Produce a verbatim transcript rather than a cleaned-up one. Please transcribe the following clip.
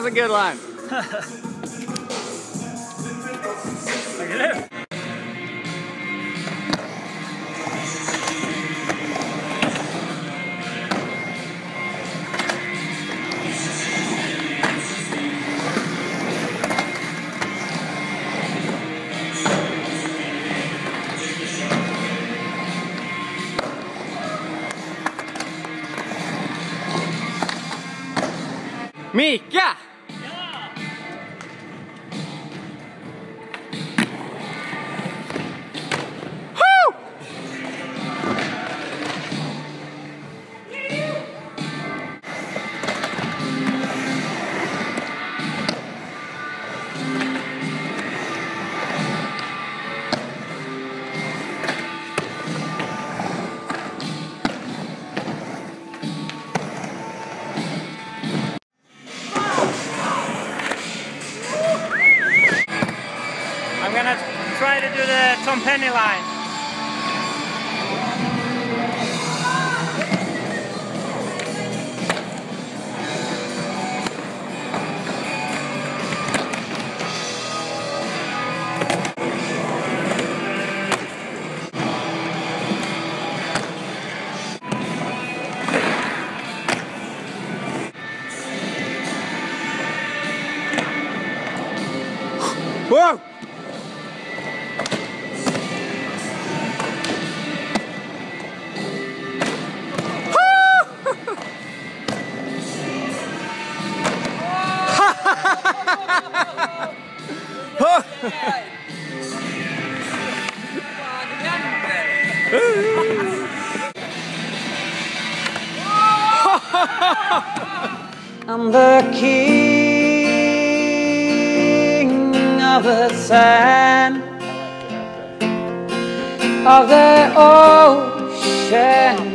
was a good line. Look at it. Mika! I'm gonna try to do the Tom Penny line. Whoa! I'm the king of the sand, of the ocean.